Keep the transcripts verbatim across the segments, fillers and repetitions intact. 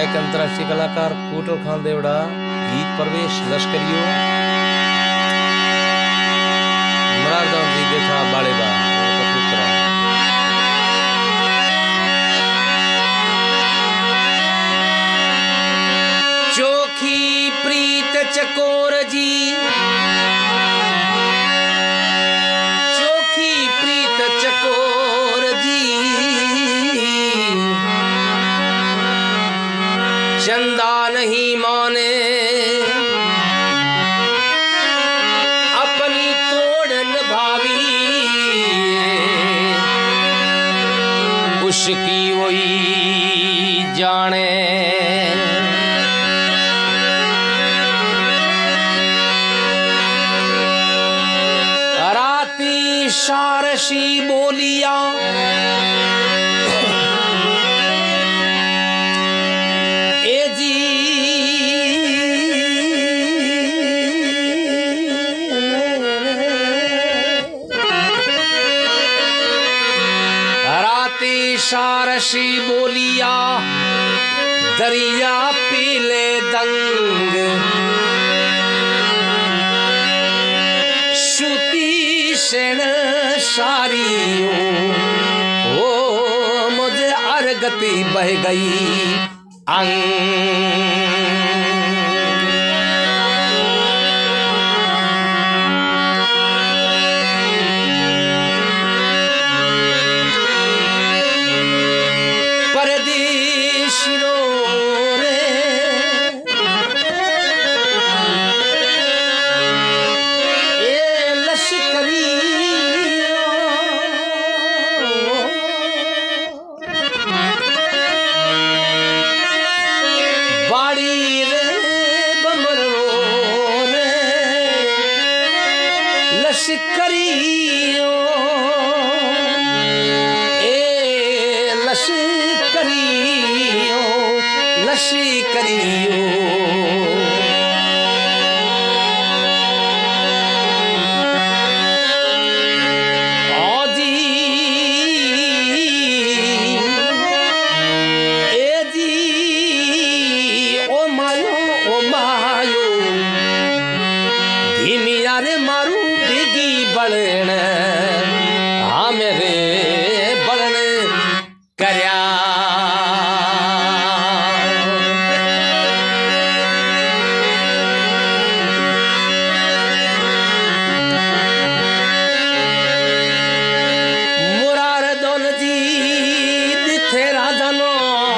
गायक अंतर्राष्ट्रीय कलाकार कोटल खान देवड़ा, गीत प्रवेश लश्करियों मरारदान जी बेथा बाड़ेबा चोखी प्रीत चकोर जी, चोखी प्रीत चकोर जी, चंदा नहीं माने अपनी तोड़ निभावी, उसकी वही जाने सारसी बोलिया ए जी राती सारसी बोलिया दरिया पीले दंग शेण सारियों ओ मुझे अरगती बह गई अंग परदेशी रो रे ए लश्करी लश्करियों ए लश्करियों लश्करियों आजी ए जी ओ मायो ओ मायो धीमी यारे मारू बड़न हाँ मेरे बड़न करया मुरार दोन जी दिथे राजा नो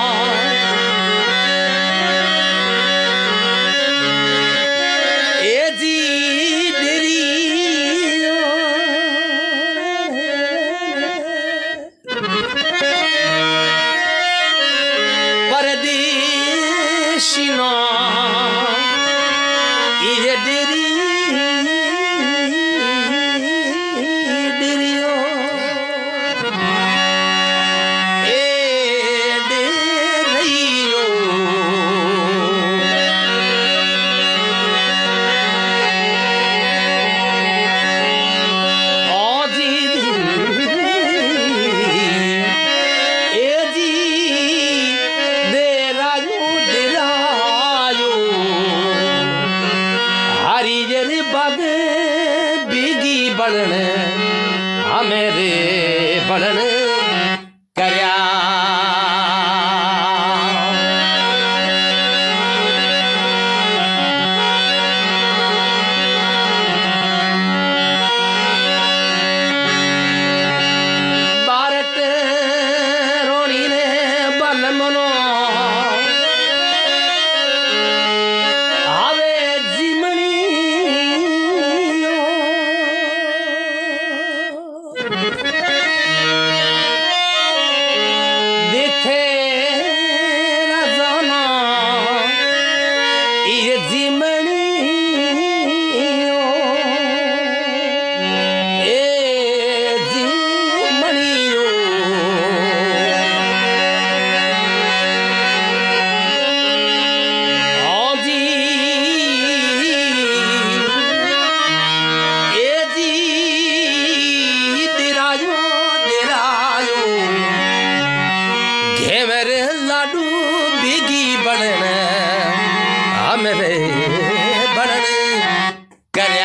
ए जी परदेशिना ये डेरी डेरियो ए डेरियो आजी ए जी बग बिगी बड़न हमेरे बड़न करया बारट रोनी ने बल मनो दिथे रजाना ये जिमनी ए जिमनी आजी ए जी दिरायो दिरायो घे मेरे लाडू बीगी बनन आ मेरे बनन करया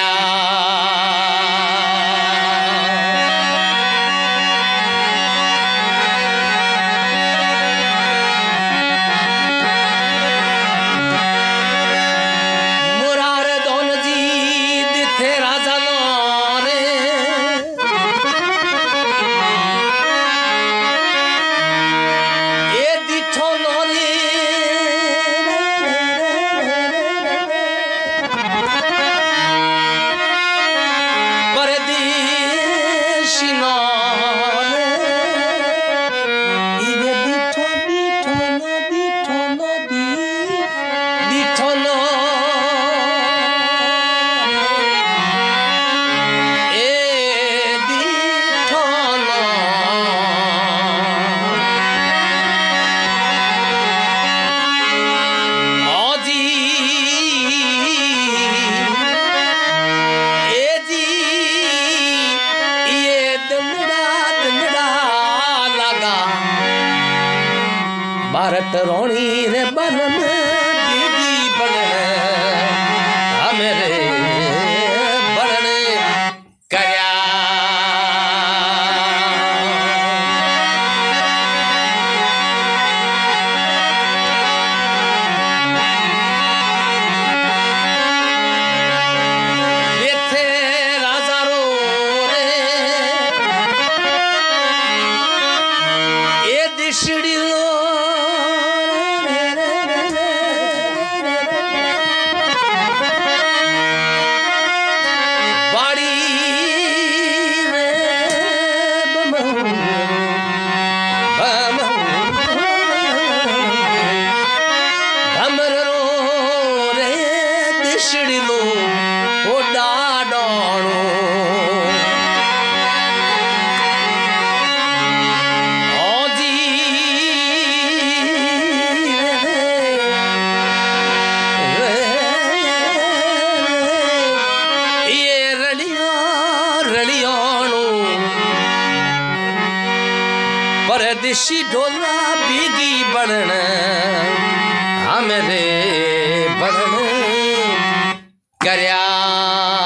भारत रोणी रे बनन बीगी बनन आ मेरे बनन करया इथे राजा रो रे ए दिशड़ी लो परदेशी ढोला बीगी बनन आ मेरे बनन करया।